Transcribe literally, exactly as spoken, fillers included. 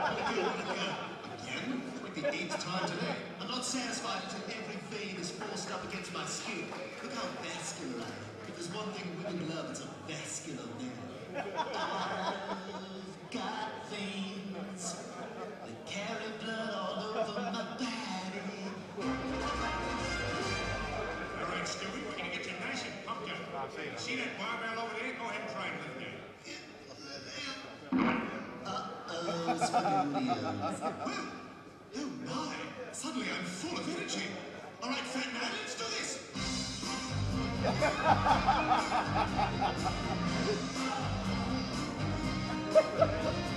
Again? Like the eighth time today. I'm not satisfied until every vein is forced up against my skin. Look how vascular I am. If there's one thing women love, it's a vascular man. I've got veins that carry blood all over my body. All right, Stewie, we're going to get you nice and pumped up. See that barbell over there? Go ahead and try it with me. Uh-oh, Studios. Well, oh my, suddenly I'm full of energy. All right, fat man, let's do this.